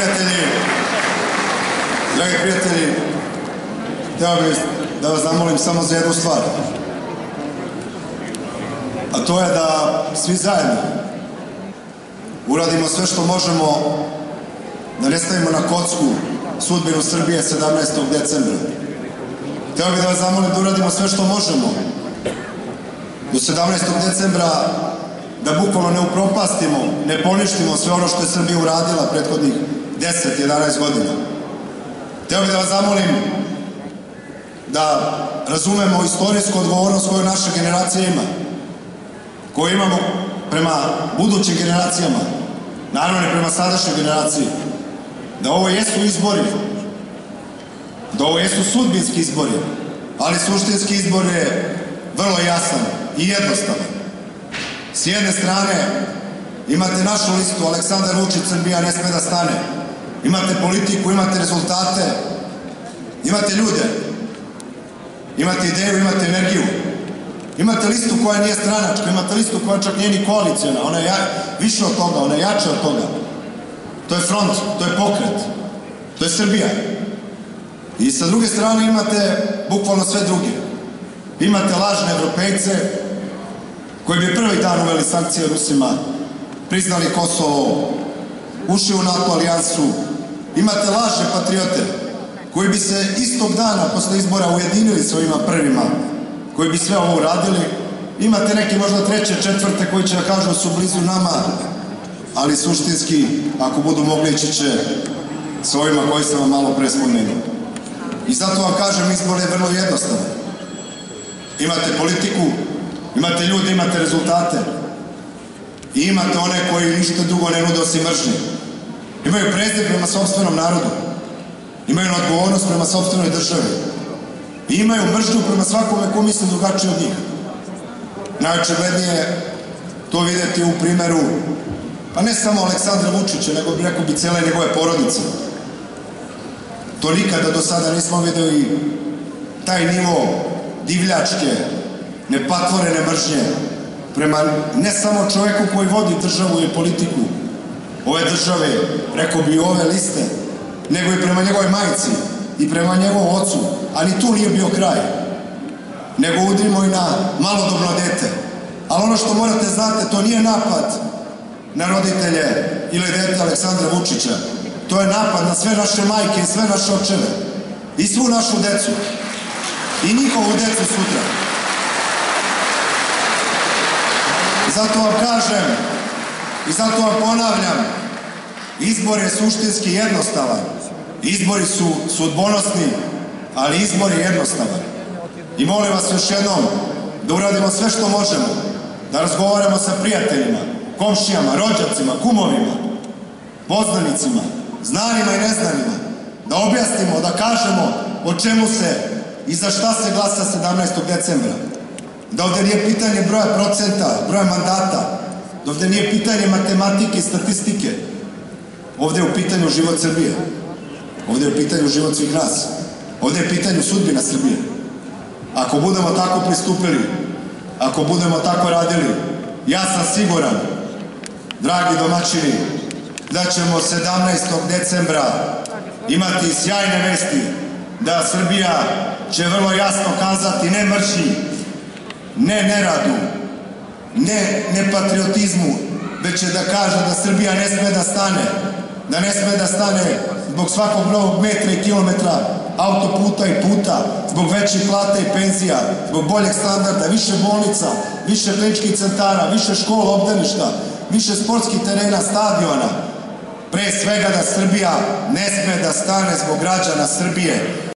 prijatelji, hteo bih da vas zamolim samo za jednu stvar. A to je da svi zajedno uradimo sve što možemo da ne stavimo na kocku sudbinu Srbije 17. decembra. Hteo bih da vas zamolim da uradimo sve što možemo do 17. decembra, da bukvalno ne upropastimo, ne poništimo sve ono što je Srbija uradila prethodnih 10-11 godina. Hteo bih da vas zamolim da razumemo istorijsku odgovornost koju naša generacija ima, koju imamo prema budućim generacijama, naravno i prema sadašnjoj generaciji, da ovo jesu izbori, da ovo jesu sudbinski izbori, ali suštinski izbor je vrlo jasan i jednostavan. S jedne strane imate našu listu Aleksandar Vučić, Srbija ne sme da stane. Imate politiku, imate rezultate, imate ljude, imate ideju, imate energiju. Imate listu koja nije stranačka, imate listu koja čak nije ni koalicijona, ona je više od toga, ona je jača od toga. To je front, to je pokret, to je Srbija. I sa druge strane imate bukvalno sve druge. Imate lažne evropejce koji bi prvi dan uveli sankcije Rusima, priznali Kosovo, ušli u NATO alijansu. Imate lažne patriote koji bi se istog dana posle izbora ujedinili sa ovima prvima, koji bi sve ovo uradili. Imate neke možda treće, četvrte koji će da kažu da su blizu nama, ali suštinski, ako budu mogli, ići će sa ovima koji sam vam malo pre spomenuo. I zato vam kažem, izbor je vrlo jednostavan. Imate politiku, imate ljude, imate rezultate i imate one koji ništa drugo ne nude osim mržnje. Imaju prezir prema sopstvenom narodu, imaju odgovornost prema sopstvenoj državi i imaju mržnju prema svakome ko misli drugačije od njih. Najočiglednije to videti u primeru, pa ne samo Aleksandra Vučića, nego rekao bi cele njegove porodice. To nikada do sada nismo videli, taj nivo divljačke, nepatvorene mržnje prema ne samo čoveku koji vodi državu i politiku ove države, rekao bi ove liste, nego i prema njegove majici i prema njegovom ocu, a ni tu nije bio kraj, nego udrimo i na malodobno dete. Ali ono što morate znate, to nije napad na roditelje ili dete Aleksandra Vučića, to je napad na sve naše majke i sve naše očeve i svu našu decu i njihovu decu sutra. Zato vam kažem i zato vam ponavljam, izbor je suštinski jednostavan. Izbori su sudbonosni, ali izbor je jednostavan. I molim vas još jednom da uradimo sve što možemo, da razgovaramo sa prijateljima, komšijama, rođacima, kumovima, poznanicima, znanima i neznanima, da objasnimo, da kažemo o čemu se i za šta se glasa 17. decembra. Da ovde nije pitanje broja procenta, broja mandata, da ovde nije pitanje matematike i statistike. Ovde je u pitanju život Srbije. Ovde je u pitanju život svih nas. Ovde je u pitanju sudbina Srbije. Ako budemo tako pristupili, ako budemo tako radili, ja sam siguran, dragi domaćini, da ćemo 17. decembra imati sjajne vesti, da Srbija će vrlo jasno kazati ne mržnji, ne neradu, ne nepatriotizmu, već će da kaže da Srbija ne sme da stane, da ne sme da stane zbog svakog novog metra i kilometra autoputa i puta, zbog većih plata i penzija, zbog boljeg standarda, više bolnica, više kliničkih centara, više škola, obdaništa, više sportskih terena, stadiona. Pre svega da Srbija ne sme da stane zbog građana Srbije.